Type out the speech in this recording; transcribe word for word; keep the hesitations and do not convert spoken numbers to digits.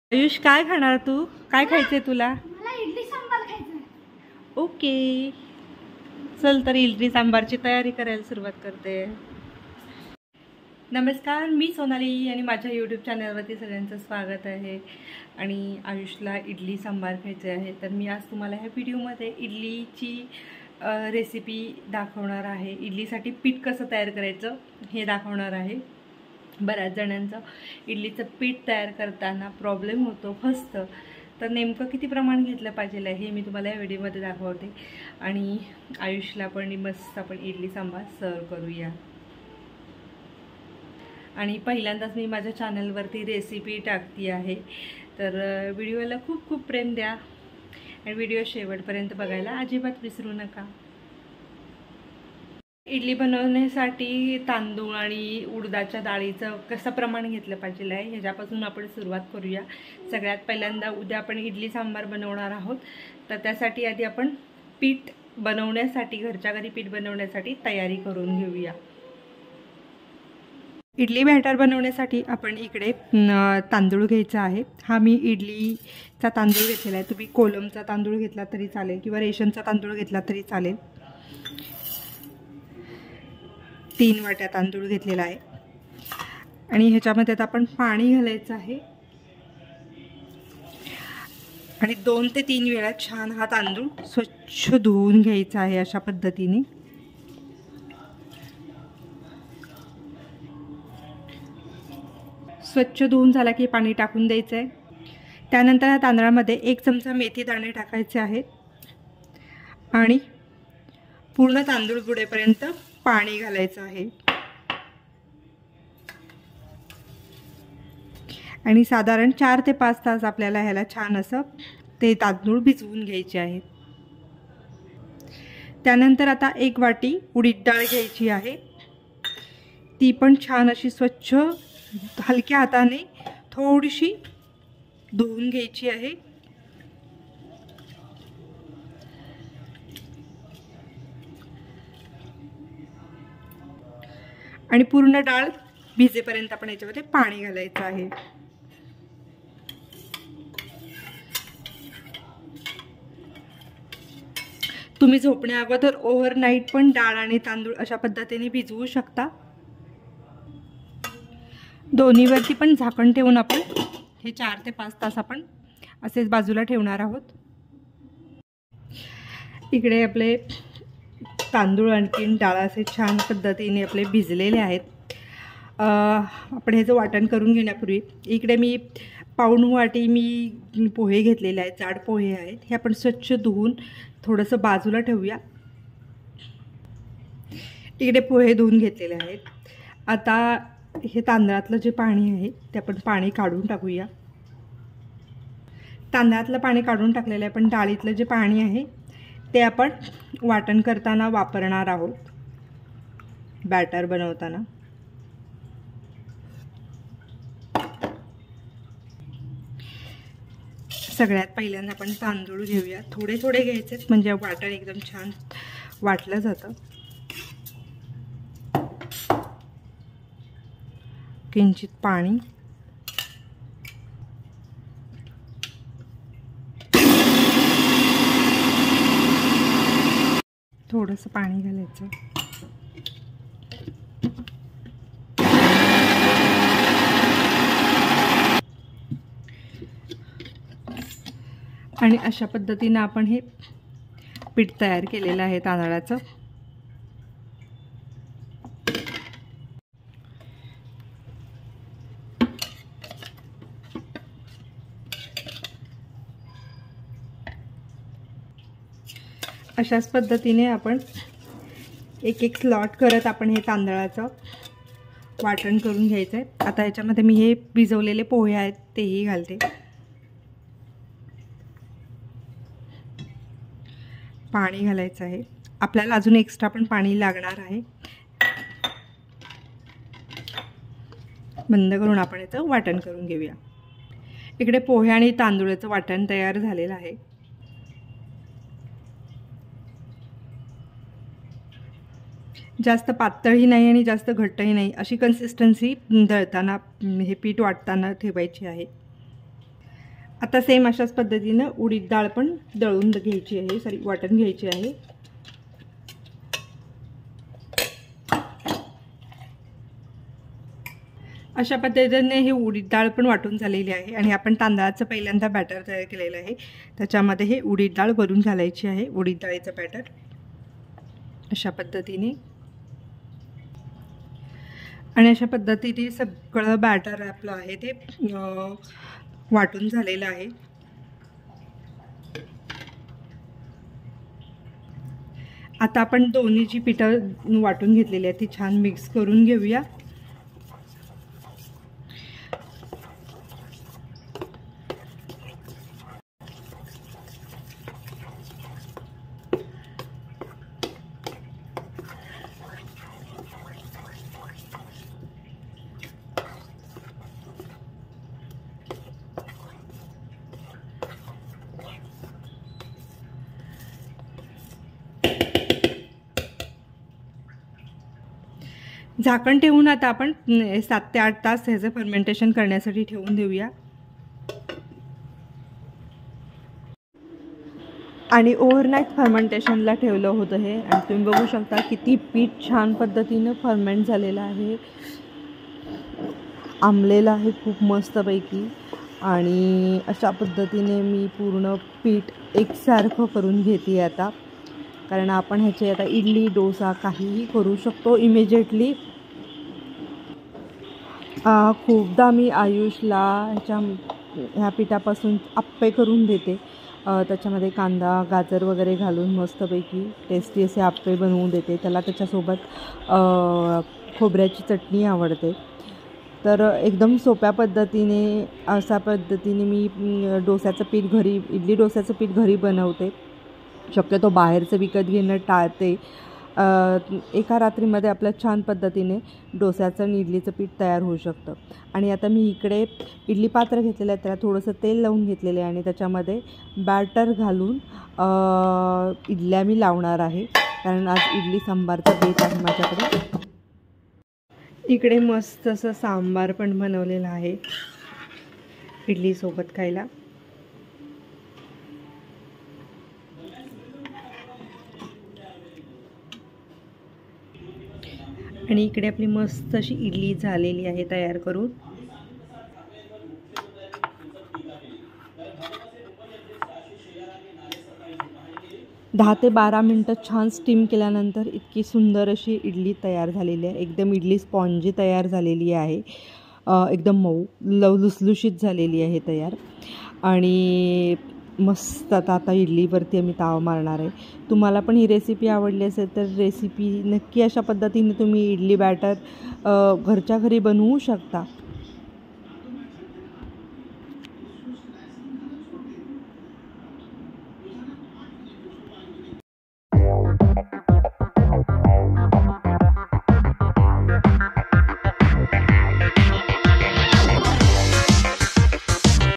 आयुष काय खाणार तू? काय खायचंय तुला? मला इडली सांबार खायचं। ओके चल तर इडली सांबारची तयारी करायला सुरुवात करते। नमस्कार, मी सोनाली आणि माझ्या यूट्यूब चॅनलवरती सगळ्यांचं स्वागत आहे। आणि आयुषला इडली सांबार खायचे आहे, तर मी आज तुम्हाला ह्या व्हिडिओमध्ये इडलीची रेसिपी दाखवणार आहे। इडलीसाठी पीठ कसं तयार करायचं हे दाखवणार आहे। बऱ्याच जणांचं इडलीचं पीठ तयार करताना प्रॉब्लेम होतो, फसतं, तर नेमकं किती प्रमाण घेतलं पाहिजे हे मी तुम्हाला या व्हिडिओमध्ये दाखवते। आणि आयुषला पण मस्त आपण इडली सांबार सर्व करूया। आणि पहिल्यांदाच मी माझ्या चॅनलवरती रेसिपी टाकती आहे, तर व्हिडिओला खूप खूप प्रेम द्या आणि व्हिडिओ शेवटपर्यंत बघायला अजिबात विसरू नका। इडली बनवण्यासाठी तांदूळ आणि उडदाच्या डाळीचं कसं प्रमाण घेतलं पाहिजे आहे ह्याच्यापासून आपण सुरुवात करूया। सगळ्यात पहिल्यांदा उद्या आपण इडली सांबार बनवणार आहोत, तर त्यासाठी आधी आपण पीठ बनवण्यासाठी घरच्या घरी पीठ बनवण्यासाठी तयारी करून घेऊया। इडली बॅटर बनवण्यासाठी आपण इकडे तांदूळ घ्यायचा आहे। हा मी इडलीचा तांदूळ घेतलेला आहे, तुम्ही कोलमचा तांदूळ घेतला तरी चालेल किंवा रेशनचा तांदूळ घेतला तरी चालेल। तीन वाट्या तांदूळ घेतलेला आहे आणि ह्याच्यामध्ये आता आपण पाणी घालायचं आहे आणि दोन ते तीन वेळा छान हा तांदूळ स्वच्छ धुवून घ्यायचा आहे। अशा पद्धतीने स्वच्छ धुवून झाला की पाणी टाकून द्यायचं आहे। त्यानंतर या तांदळामध्ये एक चमचा मेथी दाणे टाकायचे आहेत आणि पूर्ण तांदूळ बुडेपर्यंत पाणी घालायचं आहे आणि साधारण चार ते पाच तास आपल्याला ह्याला छान असं ते तांदूळ भिजवून घ्यायचे आहेत। त्यानंतर आता एक वाटी उडीद डाळ घ्यायची आहे, ती पण छान अशी स्वच्छ हलक्या हाताने थोडीशी धुवून घ्यायची आहे। आणि पूर्ण डाळ भिजेपर्यंत आपण याच्यामध्ये पाणी घालायचं आहे। तुम्ही झोपण्या अगोदर ओव्हरनाईट पण डाळ आणि तांदूळ अशा पद्धतीने भिजवू शकता। दोन्हीवरती पण झाकण ठेवून आपण हे चार ते पाच तास आपण असेच बाजूला ठेवणार आहोत। इकडे आपले तांदूळ आणखीन डाळ असे छान पद्धतीने आपले भिजलेले आहेत। आपण ह्याचं वाटण करून घेण्यापूर्वी इकडे मी पाऊण वाटी मी पोहे घेतलेले आहेत, जाड पोहे आहेत, हे आपण स्वच्छ धुवून थोडंसं बाजूला ठेवूया। इकडे पोहे धुवून घेतलेले आहेत। आता हे तांदळातलं जे पाणी आहे ते आपण पाणी काढून टाकूया। तांदळातलं पाणी काढून टाकलेलं आहे, पण डाळीतलं जे पाणी आहे ते आपण वाटण करताना वापरणार आहोत, बॅटर बनवताना। सगळ्यात पहिल्यांदा आपण तांदूळ घेऊया, थोडे थोडे घ्यायचे म्हणजे वाटण एकदम छान वाटलं जातं। किंचित पाणी, थोडंसं पाणी घालायचं आणि अशा पद्धतीने आपण हे पीठ तयार केलेलं आहे तांदळाचं। अशाच पद्धतीने आपण एक एक स्लॉट करत आपण हे तांदळाचं वाटण करून घ्यायचं आहे। आता ह्याच्यामध्ये मी हे भिजवलेले पोहे आहेत तेही घालते। पाणी घालायचं आहे, आपल्याला अजून एक्स्ट्रा पण पाणी लागणार आहे। बंद करून आपण याचं वाटण करून घेऊया। इकडे पोहे आणि तांदूळाचं वाटण तयार झालेलं आहे। जास्त पातळही नाही आणि जास्त घट्टही नाही, अशी कन्सिस्टन्सी दळताना हे पीठ वाटताना ठेवायची आहे। आता सेम अशाच पद्धतीनं उडीद डाळ पण दळून घ्यायची आहे, सॉरी वाटण घ्यायची आहे. अशा पद्धतीने हे उडीद डाळ पण वाटून झालेली आहे आणि आपण तांदळाचं पहिल्यांदा बॅटर तयार केलेलं आहे. त्याच्यामध्ये हे उडीद डाळ भरून घालायची आहे, उडीद डाळीचं बॅटर अशा पद्धतीने. आणि अशा पद्धतीने सगळं बॅटर आपलं आहे ते वाटून झालेलं आहे. आता आपण दोन्ही जी पिठं वाटून घेतलेली आहे ती छान मिक्स करून घेऊया. झाकण ठेवून आता आपण सात ते आठ तास ह्याचं फर्मेंटेशन करण्यासाठी ठेवून देऊया. आणि ओव्हरनाईट फर्मेंटेशनला ठेवलं होतं हे, आणि तुम्ही बघू शकता किती पीठ छान पद्धतीनं फर्मेंट झालेलं आहे, आंबलेलं आहे खूप मस्तपैकी. आणि अशा पद्धतीने मी पूर्ण पीठ एकसारखं करून घेते आता, कारण आपण ह्याचे आता इडली डोसा काहीही करू शकतो इमिजिएटली. खूपदा मी आयुषला ह्याच्या ह्या पिठापासून आप्पे करून देते, त्याच्यामध्ये कांदा गाजर वगैरे घालून मस्तपैकी टेस्टी असे आप्पे बनवून देते त्याला. त्याच्यासोबत खोबऱ्याची चटणी आवडते. तर एकदम सोप्या पद्धतीने अशा पद्धतीने मी डोस्याचं पीठ घरी इडली डोस्याचं पीठ घरी बनवते. शक्यतो बाहेरचं विकत घेणं टाळते. एका रात्रीमध्ये आपल्या छान पद्धतीने डोस्याचं आणि इडलीचं पीठ तयार होऊ शकतं. आणि आता मी इकडे इडली पात्र घेतलेलं आहे, त्याला थोडंसं तेल लावून घेतलेलं आहे आणि त्याच्यामध्ये बॅटर घालून इडल्या मी लावणार आहे, कारण आज इडली सांबारचा बेत आहे माझ्याकडे. इकडे मस्त असं सांबार पण बनवलेलं आहे इडलीसोबत खायला. आणि इकडे आपली मस्त अशी इडली झालेली आहे तयार करून. दहा ते बारा मिनटं छान स्टीम केल्यानंतर इतकी सुंदर अशी इडली तयार झालेली आहे. एकदम इडली स्पॉन्जी तयार झालेली आहे, एकदम मऊ लव लुसलुशीत झालेली आहे तयार. आणि मस्त आता आता इडलीवरती आम्ही ताव मारणार आहे. तुम्हाला पण ही रेसिपी आवडली असेल तर रेसिपी नक्की अशा पद्धतीने तुम्ही इडली बॅटर घरच्या घरी बनवू शकता.